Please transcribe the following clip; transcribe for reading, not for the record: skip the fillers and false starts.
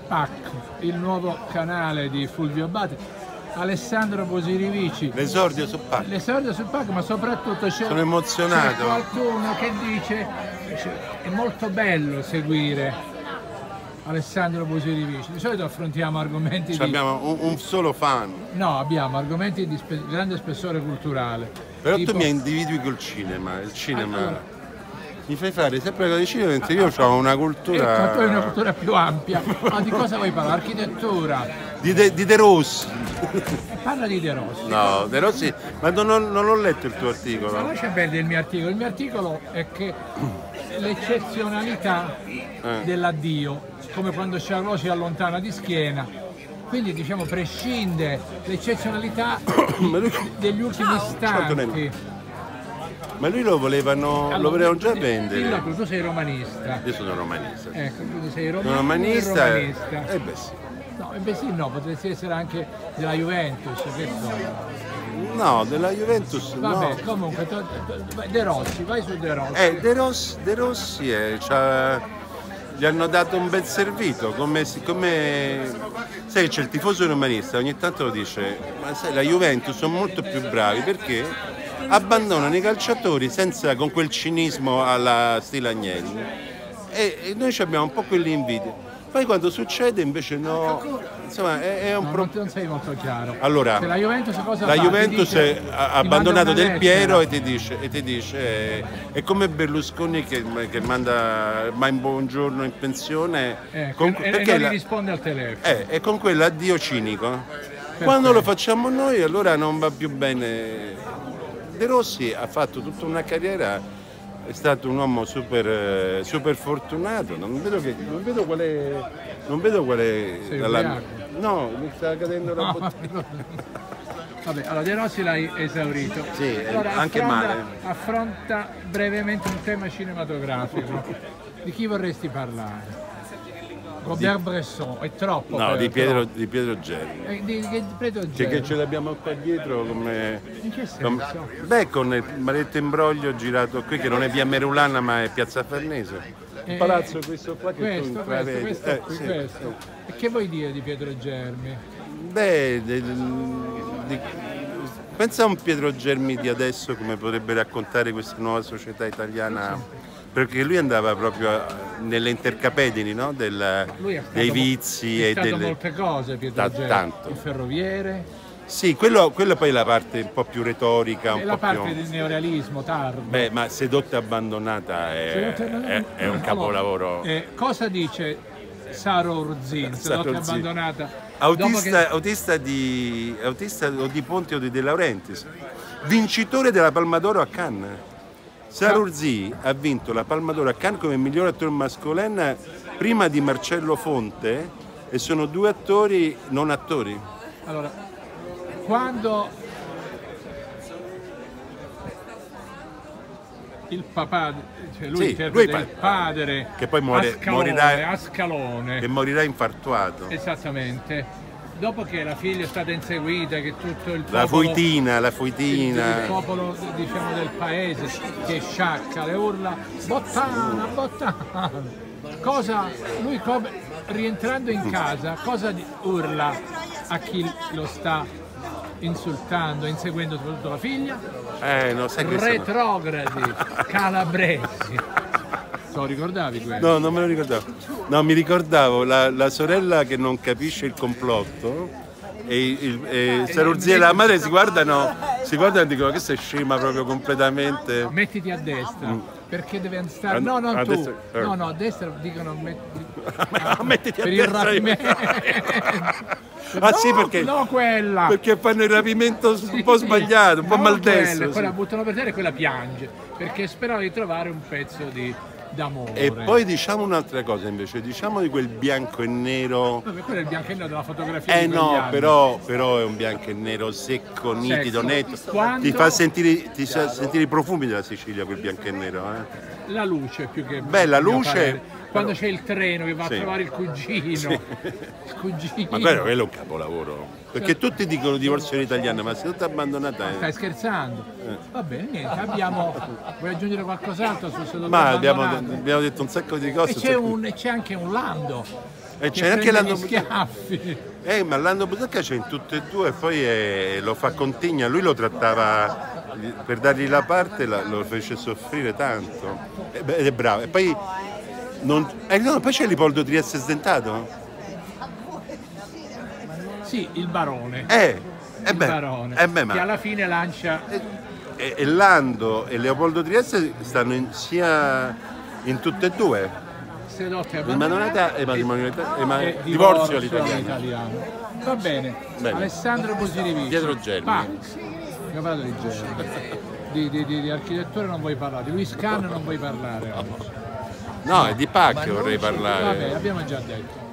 PAC, il nuovo canale di Fulvio Abate, Alessandro Bosirivici. L'esordio sul PAC. L'esordio sul PAC, ma soprattutto Sono emozionato. c'è qualcuno che dice è molto bello seguire Alessandro Bosirivici. Di solito affrontiamo argomenti Abbiamo un solo fan. No, abbiamo argomenti di grande spessore culturale. Però tipo... tu mi individui col cinema, il cinema... Mi fai fare sempre cose di cinema mentre io ho una cultura... Tu hai una cultura più ampia. Ma di cosa vuoi parlare? Architettura? Di De Rossi. Parla di De Rossi. No, De Rossi, ma non ho letto il tuo articolo. Ma lascia perdere il mio articolo. Il mio articolo è che l'eccezionalità dell'addio, come quando Charlot si allontana di schiena, quindi diciamo prescinde l'eccezionalità degli ultimi istanti. Ma lui lo volevano già vendere. Tu sei romanista. Io sono romanista. Ecco, quindi sei romanista. romanista. Beh sì. No, beh sì, no, potresti essere anche della Juventus, che so. No, della Juventus Vabbè, no. comunque, De Rossi, vai su De Rossi. De Rossi gli hanno dato un bel servito, come sai, c'è il tifoso romanista, ogni tanto lo dice, ma sai, la Juventus sono molto più bravi perché abbandonano i calciatori con quel cinismo alla stile Agnelli e noi abbiamo un po' quell'invidia. Poi quando succede invece no, insomma è un problema. Non sei molto chiaro. Allora, la Juventus cosa la fa? Juventus ha abbandonato Del Piero e ti dice è come Berlusconi che manda in buongiorno in pensione e non gli risponde al telefono. E con quell'addio cinico. Quando lo facciamo noi allora non va più bene. De Rossi ha fatto tutta una carriera, è stato un uomo super fortunato, non vedo qual è Sei no, mi sta cadendo la bottiglia. Vabbè, allora De Rossi l'hai esaurito. Sì, allora, anche male. Affronta brevemente un tema cinematografico. Di chi vorresti parlare? Robert-Bresson, è troppo. No, di Pietro Germi. Di Pietro Germi. Che ce l'abbiamo qua dietro come... In che senso? Beh, con il maledetto imbroglio girato qui, che non è via Merulana ma è piazza Farnese. Il palazzo questo qua che tu intravedi. Questo. E che vuoi dire di Pietro Germi? Beh, pensa a un Pietro Germi di adesso come potrebbe raccontare questa nuova società italiana. Perché lui andava proprio nelle intercapedini, no? Dei vizi e delle... molte cose, Pietro Germi. Tanto. Il ferroviere. Sì, quello poi è la parte un po' più retorica, la parte del neorealismo tardo. Beh, ma Sedotta e abbandonata è un capolavoro. Cosa dice Saro Urzin, Sedotta e abbandonata? Autista di Ponti o di De Laurentiis, vincitore della Palma d'Oro a Cannes. Saro Urzin ha vinto la Palma d'Oro a Cannes come miglior attore masculino prima di Marcello Fonte e sono due attori non attori. Allora, quando il papà, cioè lui interpreta il padre che poi morirà Ascalone, che morirà infartuato. Esattamente. Dopo che la figlia è stata inseguita, che tutto il popolo, la fuitina. Il popolo, diciamo, del paese che sciacca, le urla Bottana, Bottana. Lui rientrando in casa, cosa urla a chi lo sta insultando, inseguendo soprattutto la figlia? No, sai retrogradi, calabresi. Lo ricordavi questo? No, non me lo ricordavo. No, mi ricordavo la sorella che non capisce il complotto e Saro Urzin e la madre si guardano e dicono che sei scema proprio completamente. Mettiti a destra, perché deve stare... No, non tu. Destra. No, a destra dicono mettiti a per destra. Il rapimento. Sì, perché? No, quella! Perché fanno il rapimento un po' sbagliato, un po' maldestro. Quella buttano per terra e quella piange, perché sperava di trovare un pezzo d'amore. E poi diciamo un'altra cosa invece, diciamo di quel bianco e nero. No, quello è il bianco e nero della fotografia. No, però è un bianco e nero secco, nitido, netto. Ti fa sentire i profumi della Sicilia quel bianco e nero. La luce più che... Beh, la luce quando c'è il treno che va a Sì. trovare il cugino. Sì. Il cugino. Ma quello è un capolavoro. Perché tutti dicono divorzione italiana, ma sei tutta abbandonata. Stai scherzando? Va bene, niente, abbiamo. Vuoi aggiungere qualcos'altro su Seduto Ma abbiamo Abbandonato? detto un sacco di cose. E c'è anche un Lando. E che c'è anche prende Lando gli schiaffi. Ma Lando Busacca c'è in tutte e due, poi lo fa Contigna, lui lo trattava per dargli la parte, lo fece soffrire tanto. Ed è bravo. E poi, no, poi c'è Lipoldo Trieste sdentato? Sì, il barone. Il barone. ma che alla fine lancia. e Lando e Leopoldo Trieste stanno sia in tutte e due. Sedotta e Abbandonata e e divorzio all'italiano. Va bene. Bene. Alessandro Busirivici. Pietro Gelmi. Abbiamo parlato di Gelmi. Di architettura non vuoi parlare, di Luis Kahn non vuoi parlare oggi. No, è di Pacchio vorrei Va parlare. bene, abbiamo già detto.